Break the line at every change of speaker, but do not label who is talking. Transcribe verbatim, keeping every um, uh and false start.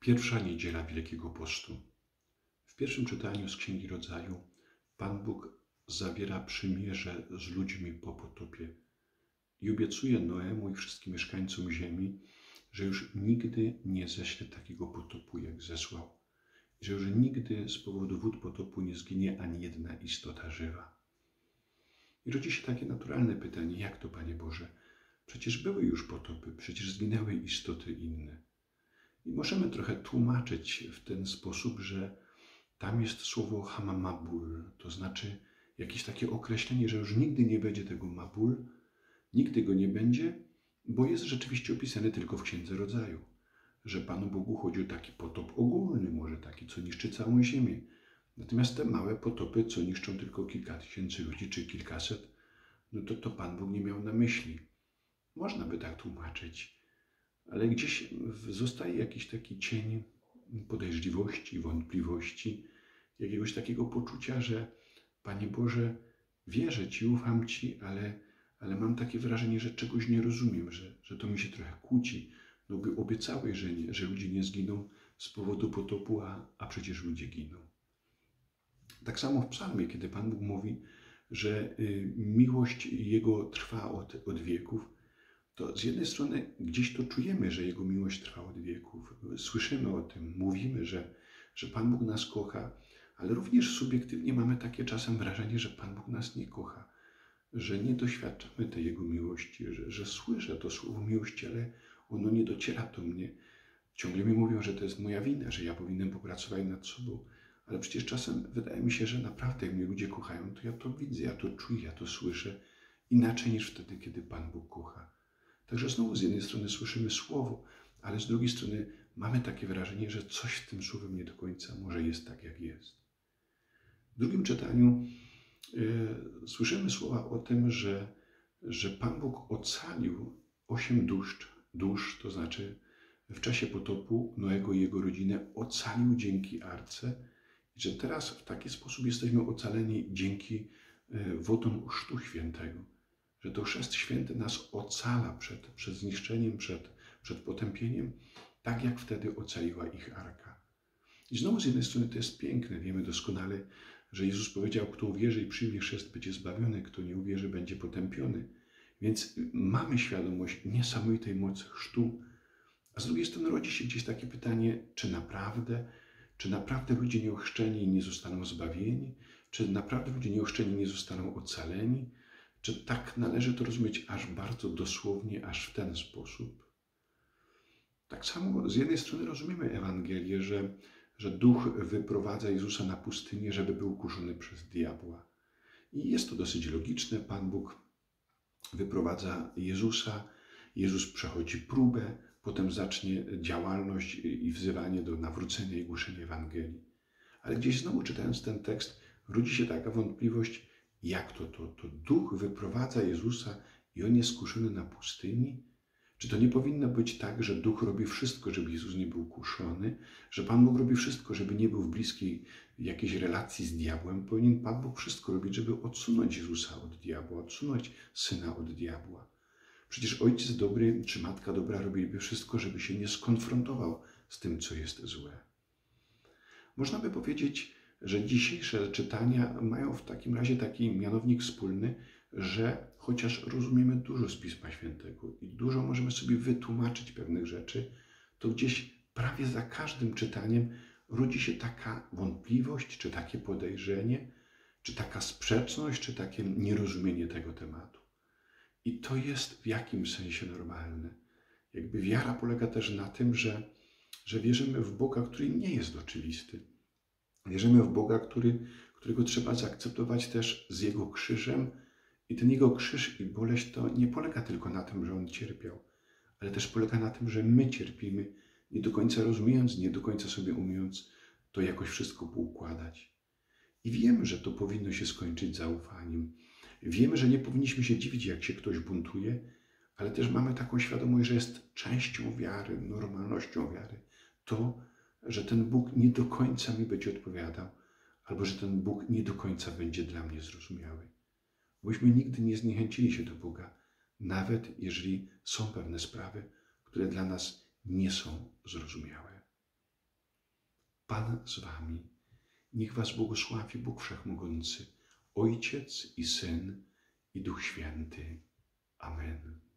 Pierwsza niedziela Wielkiego Postu. W pierwszym czytaniu z Księgi Rodzaju Pan Bóg zawiera przymierze z ludźmi po potopie i obiecuje Noemu i wszystkim mieszkańcom ziemi, że już nigdy nie ześle takiego potopu, jak zesłał, i że już nigdy z powodu wód potopu nie zginie ani jedna istota żywa. I rodzi się takie naturalne pytanie: jak to, Panie Boże? Przecież były już potopy, przecież zginęły istoty inne. I możemy trochę tłumaczyć w ten sposób, że tam jest słowo hamamabul, to znaczy jakieś takie określenie, że już nigdy nie będzie tego mabul, nigdy go nie będzie, bo jest rzeczywiście opisane tylko w Księdze Rodzaju, że Panu Bogu chodzi o taki potop ogólny, może taki, co niszczy całą ziemię. Natomiast te małe potopy, co niszczą tylko kilka tysięcy ludzi czy kilkaset, no to to Pan Bóg nie miał na myśli. Można by tak tłumaczyć, ale gdzieś zostaje jakiś taki cień podejrzliwości, wątpliwości, jakiegoś takiego poczucia, że Panie Boże, wierzę Ci, ufam Ci, ale, ale mam takie wrażenie, że czegoś nie rozumiem, że, że to mi się trochę kłóci. No by obiecałeś, że, nie, że ludzie nie zginą z powodu potopu, a, a przecież ludzie giną. Tak samo w psalmie, kiedy Pan Bóg mówi, że y, miłość Jego trwa od, od wieków, to z jednej strony gdzieś to czujemy, że Jego miłość trwa od wieków. Słyszymy o tym, mówimy, że, że Pan Bóg nas kocha, ale również subiektywnie mamy takie czasem wrażenie, że Pan Bóg nas nie kocha, że nie doświadczamy tej Jego miłości, że, że słyszę to słowo miłości, ale ono nie dociera do mnie. Ciągle mi mówią, że to jest moja wina, że ja powinienem popracować nad sobą, ale przecież czasem wydaje mi się, że naprawdę jak mnie ludzie kochają, to ja to widzę, ja to czuję, ja to słyszę inaczej niż wtedy, kiedy Pan Bóg kocha. Także znowu z jednej strony słyszymy słowo, ale z drugiej strony mamy takie wrażenie, że coś z tym słowem nie do końca może jest tak, jak jest. W drugim czytaniu yy, słyszymy słowa o tym, że, że Pan Bóg ocalił osiem dusz, dusz, to znaczy w czasie potopu Noego i jego rodzinę ocalił dzięki arce i że teraz w taki sposób jesteśmy ocaleni dzięki yy, wodom Chrztu Świętego. Że to Chrzest Święty nas ocala przed, przed zniszczeniem, przed, przed potępieniem, tak jak wtedy ocaliła ich arka. I znowu z jednej strony to jest piękne, wiemy doskonale, że Jezus powiedział, kto uwierzy i przyjmie chrzest, będzie zbawiony, kto nie uwierzy, będzie potępiony. Więc mamy świadomość niesamowitej mocy chrztu, a z drugiej strony rodzi się gdzieś takie pytanie, czy naprawdę, czy naprawdę ludzie nieochrzczeni nie zostaną zbawieni, czy naprawdę ludzie nieochrzczeni nie zostaną ocaleni, czy tak należy to rozumieć aż bardzo dosłownie, aż w ten sposób? Tak samo z jednej strony rozumiemy Ewangelię, że, że Duch wyprowadza Jezusa na pustynię, żeby był kuszony przez diabła. I jest to dosyć logiczne. Pan Bóg wyprowadza Jezusa, Jezus przechodzi próbę, potem zacznie działalność i wzywanie do nawrócenia i głoszenia Ewangelii. Ale gdzieś znowu czytając ten tekst, rodzi się taka wątpliwość, jak to, to, to Duch wyprowadza Jezusa i On jest kuszony na pustyni? Czy to nie powinno być tak, że Duch robi wszystko, żeby Jezus nie był kuszony? Że Pan Bóg robi wszystko, żeby nie był w bliskiej jakiejś relacji z diabłem? Powinien Pan Bóg wszystko robić, żeby odsunąć Jezusa od diabła, odsunąć Syna od diabła. Przecież Ojciec dobry czy Matka dobra robiliby wszystko, żeby się nie skonfrontował z tym, co jest złe. Można by powiedzieć, że dzisiejsze czytania mają w takim razie taki mianownik wspólny, że chociaż rozumiemy dużo z Pisma Świętego i dużo możemy sobie wytłumaczyć pewnych rzeczy, to gdzieś prawie za każdym czytaniem rodzi się taka wątpliwość, czy takie podejrzenie, czy taka sprzeczność, czy takie nierozumienie tego tematu. I to jest w jakimś sensie normalne. Jakby wiara polega też na tym, że, że wierzymy w Boga, który nie jest oczywisty. Wierzymy w Boga, który, którego trzeba zaakceptować też z Jego krzyżem. I ten Jego krzyż i boleść to nie polega tylko na tym, że On cierpiał, ale też polega na tym, że my cierpimy, nie do końca rozumiejąc, nie do końca sobie umiejąc to jakoś wszystko poukładać. I wiemy, że to powinno się skończyć zaufaniem. Wiemy, że nie powinniśmy się dziwić, jak się ktoś buntuje, ale też mamy taką świadomość, że jest częścią wiary, normalnością wiary. To, że ten Bóg nie do końca mi będzie odpowiadał, albo że ten Bóg nie do końca będzie dla mnie zrozumiały. Byśmy nigdy nie zniechęcili się do Boga, nawet jeżeli są pewne sprawy, które dla nas nie są zrozumiałe. Pan z wami. Niech was błogosławi Bóg Wszechmogący, Ojciec i Syn i Duch Święty. Amen.